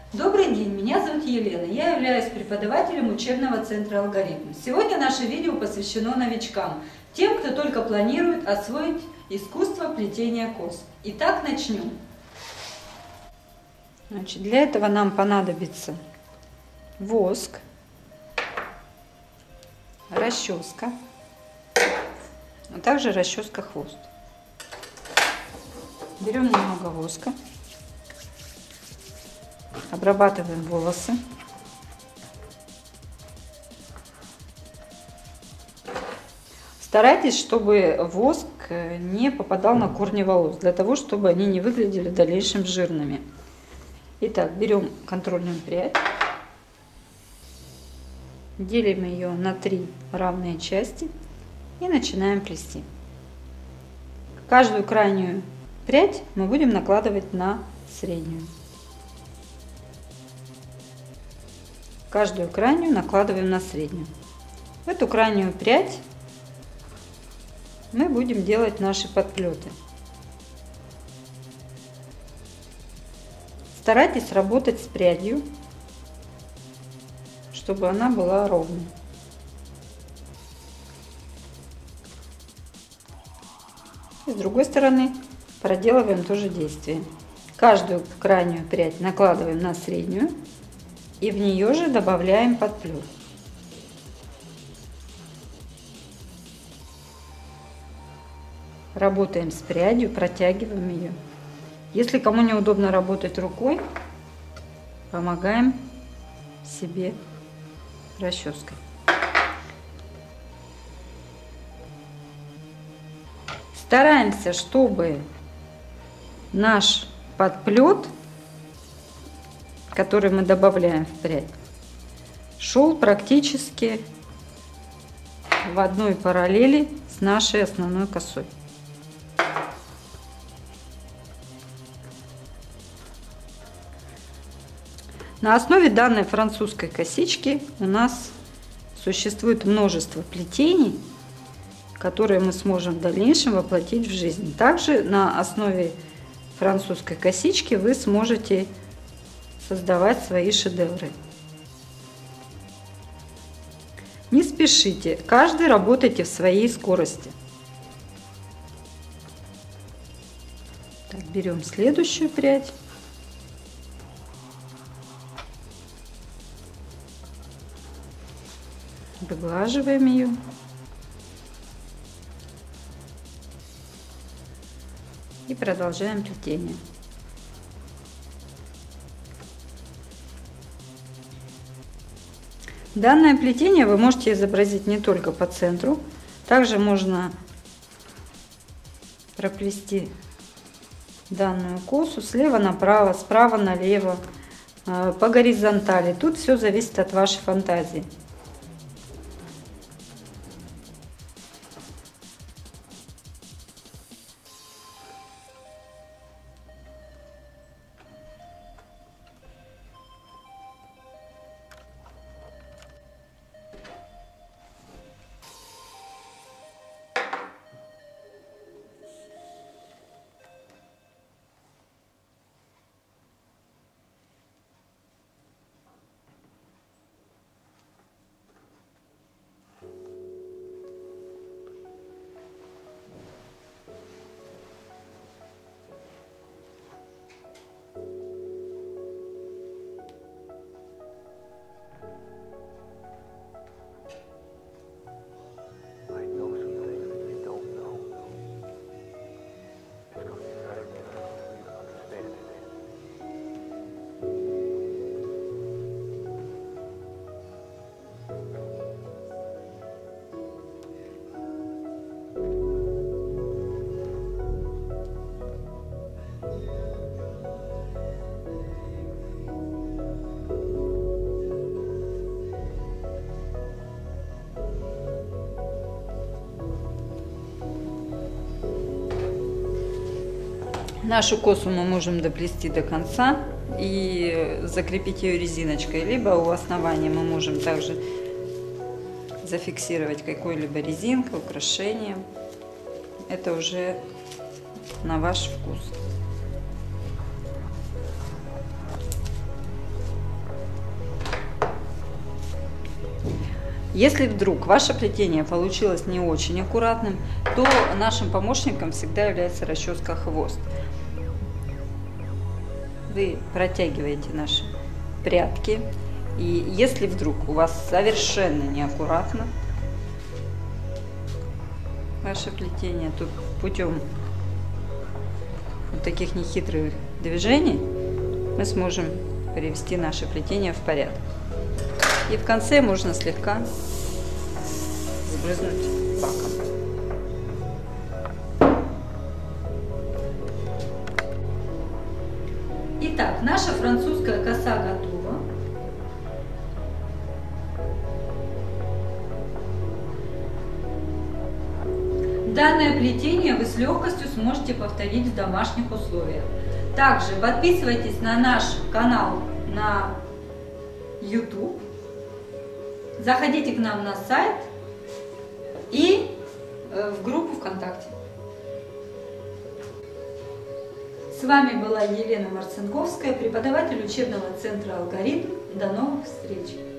Добрый день, меня зовут Елена, я являюсь преподавателем учебного центра «Алгоритм». Сегодня наше видео посвящено новичкам, тем, кто только планирует освоить искусство плетения кос. Итак, начнем. Для этого нам понадобится воск, расческа, а также расческа хвост. Берем немного воска. Обрабатываем волосы. Старайтесь, чтобы воск не попадал на корни волос, для того, чтобы они не выглядели в дальнейшем жирными. Итак, берем контрольную прядь, делим ее на 3 равные части и начинаем плести. Каждую крайнюю прядь мы будем накладывать на среднюю. Каждую крайнюю накладываем на среднюю. В эту крайнюю прядь мы будем делать наши подплеты. Старайтесь работать с прядью, чтобы она была ровной. И с другой стороны проделываем то же действие. Каждую крайнюю прядь накладываем на среднюю. И в нее же добавляем подплет. Работаем с прядью, протягиваем ее. Если кому неудобно работать рукой, помогаем себе расческой. Стараемся, чтобы наш подплет, который мы добавляем в прядь, шел практически в одной параллели с нашей основной косой. На основе данной французской косички у нас существует множество плетений, которые мы сможем в дальнейшем воплотить в жизнь. Также на основе французской косички вы сможете создавать свои шедевры. Не спешите, каждый работайте в своей скорости. Так, берем следующую прядь. Выглаживаем ее. И продолжаем плетение. Данное плетение вы можете изобразить не только по центру, также можно проплести данную косу слева направо, справа налево, по горизонтали. Тут все зависит от вашей фантазии. Нашу косу мы можем доплести до конца и закрепить ее резиночкой, либо у основания мы можем также зафиксировать какой-либо резинкой, украшением. Это уже на ваш вкус. Если вдруг ваше плетение получилось не очень аккуратным, то нашим помощником всегда является расческа хвост. Вы протягиваете наши прядки, и если вдруг у вас совершенно неаккуратно ваше плетение, то путем вот таких нехитрых движений мы сможем привести наше плетение в порядок. И в конце можно слегка сбрызнуть лаком. Итак, наша французская коса готова. Данное плетение вы с легкостью сможете повторить в домашних условиях. Также подписывайтесь на наш канал на YouTube, заходите к нам на сайт и в группу ВКонтакте. С вами была Елена Марцинковская, преподаватель учебного центра «Алгоритм». До новых встреч!